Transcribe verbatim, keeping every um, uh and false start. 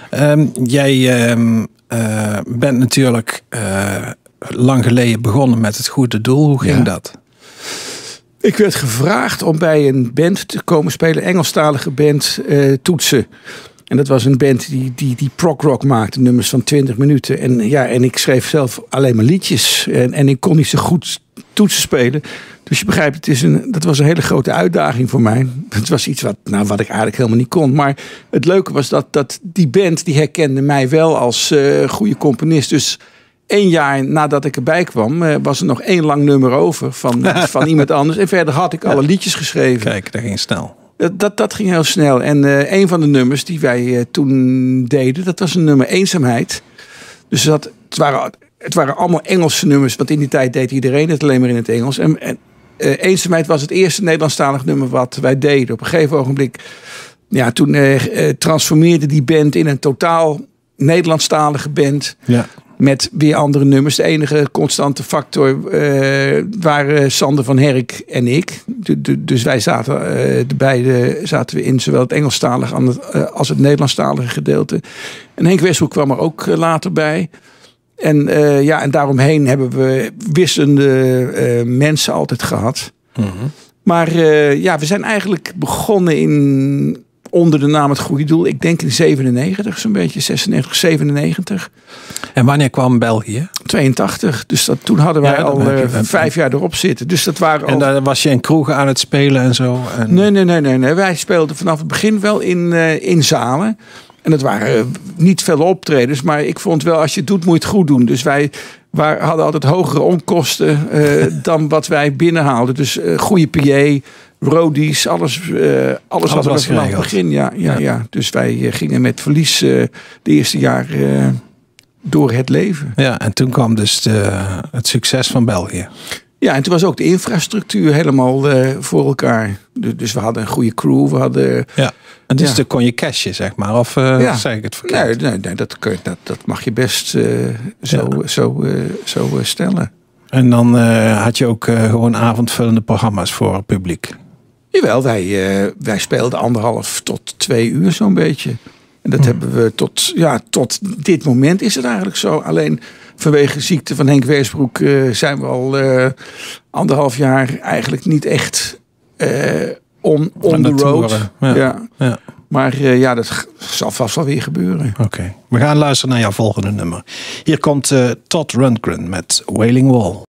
Um, jij um, uh, bent natuurlijk uh, lang geleden begonnen met het goede doel. Hoe ging ja. dat? Ik werd gevraagd om bij een band te komen spelen, een Engelstalige band, uh, Toetsen. En dat was een band die, die, die prog-rock maakte, nummers van twintig minuten. En, ja, en ik schreef zelf alleen maar liedjes. En, en ik kon niet zo goed toetsen spelen. Dus je begrijpt, het is een, dat was een hele grote uitdaging voor mij. Het was iets wat, nou, wat ik eigenlijk helemaal niet kon. Maar het leuke was dat, dat die band die herkende mij wel als uh, goede componist. Dus één jaar nadat ik erbij kwam, uh, was er nog één lang nummer over van, van iemand anders. En verder had ik alle liedjes geschreven. Kijk, dat ging snel. Dat, dat, dat ging heel snel. En uh, een van de nummers die wij uh, toen deden, dat was een nummer Eenzaamheid. Dus dat, het, waren, het waren allemaal Engelse nummers. Want in die tijd deed iedereen het alleen maar in het Engels. En, en uh, Eenzaamheid was het eerste Nederlandstalig nummer wat wij deden. Op een gegeven ogenblik, ja, toen uh, uh, transformeerde die band in een totaal Nederlandstalige band. Ja. Met weer andere nummers. De enige constante factor uh, waren Sander van Herk en ik. De, de, dus wij zaten, uh, de beide zaten we in zowel het Engelstalige als het Nederlandstalige gedeelte. En Henk Westbroek kwam er ook later bij. En, uh, ja, en daaromheen hebben we wisselende uh, mensen altijd gehad. Mm-hmm. Maar uh, ja, we zijn eigenlijk begonnen in... onder de naam Het Goede Doel. Ik denk in zevenennegentig, zo'n beetje. zesennegentig, zevenennegentig. En wanneer kwam België? tweeëntachtig. Dus dat, toen hadden wij ja, al uh, vijf jaar erop zitten. Dus dat waren en al... daar was je in kroegen aan het spelen en zo? En... Nee, nee, nee, nee, nee. Wij speelden vanaf het begin wel in, uh, in zalen. En dat waren uh, niet veel optredens. Maar ik vond wel, als je het doet, moet je het goed doen. Dus wij... We hadden altijd hogere onkosten uh, dan wat wij binnenhaalden. Dus uh, goede P A, roadies, alles, uh, alles hadden we vanaf het begin. Ja, ja, ja. Ja. Dus wij uh, gingen met verlies uh, de eerste jaar uh, door het leven. Ja, en toen kwam dus de, het succes van België. Ja, en toen was ook de infrastructuur helemaal uh, voor elkaar. Dus we hadden een goede crew. We hadden, ja. En dus ja. dan kon je cashen, zeg maar. Of uh, ja. zeg ik het verkeerd? Nee, nee, nee dat, kun je, dat, dat mag je best uh, zo, ja. zo, uh, zo uh, stellen. En dan uh, had je ook uh, gewoon avondvullende programma's voor het publiek? Jawel, wij, uh, wij speelden anderhalf tot twee uur zo'n beetje. En dat hmm. hebben we tot, ja, tot dit moment is het eigenlijk zo. Alleen vanwege ziekte van Henk Westbroek uh, zijn we al uh, anderhalf jaar eigenlijk niet echt uh, on, on the road. Ja. Ja. Ja. Maar uh, ja, dat zal vast wel weer gebeuren. Oké, okay. We gaan luisteren naar jouw volgende nummer. Hier komt uh, Todd Rundgren met Wailing Wall.